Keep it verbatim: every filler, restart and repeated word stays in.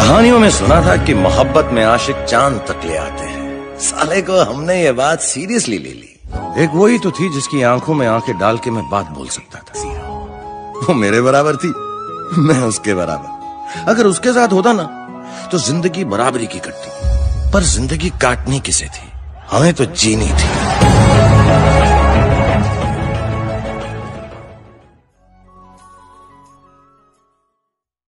कहानियों में सुना था कि मोहब्बत में आशिक चांद तक ले आते हैं। साले को हमने ये बात सीरियसली ले ली। एक वही तो थी जिसकी आंखों में आंखें डाल के मैं बात बोल सकता था। वो मेरे बराबर थी, मैं उसके बराबर। अगर उसके साथ होता ना तो जिंदगी बराबरी की कटती, पर जिंदगी काटनी किसे थी? हमें तो जीनी थी।